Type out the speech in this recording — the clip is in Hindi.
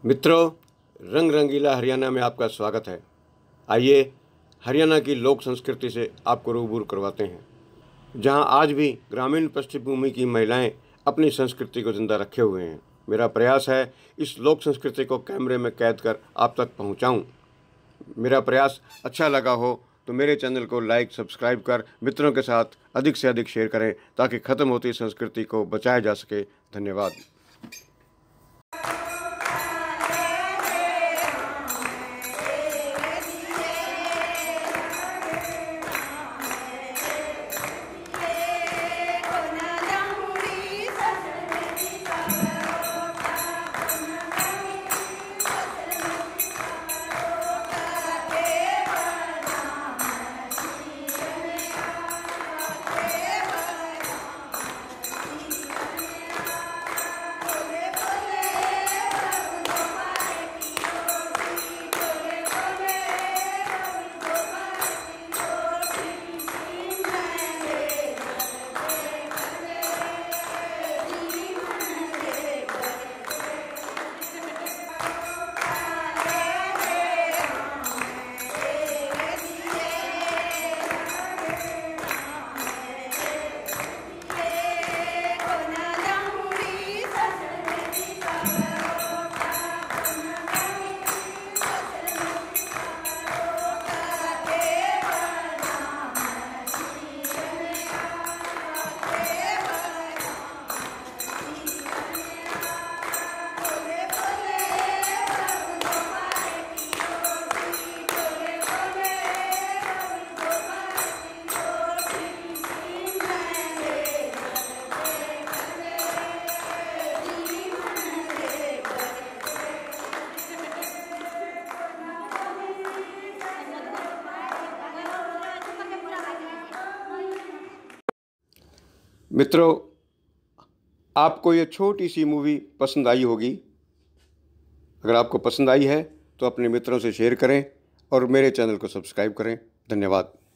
मित्रों, रंग रंगीला हरियाणा में आपका स्वागत है। आइए हरियाणा की लोक संस्कृति से आपको रूबरू करवाते हैं, जहां आज भी ग्रामीण पृष्ठभूमि की महिलाएं अपनी संस्कृति को जिंदा रखे हुए हैं। मेरा प्रयास है इस लोक संस्कृति को कैमरे में कैद कर आप तक पहुंचाऊं। मेरा प्रयास अच्छा लगा हो तो मेरे चैनल को लाइक सब्सक्राइब कर मित्रों के साथ अधिक से अधिक शेयर करें, ताकि ख़त्म होती संस्कृति को बचाया जा सके। धन्यवाद। मित्रों, आपको ये छोटी सी मूवी पसंद आई होगी। अगर आपको पसंद आई है तो अपने मित्रों से शेयर करें और मेरे चैनल को सब्सक्राइब करें। धन्यवाद।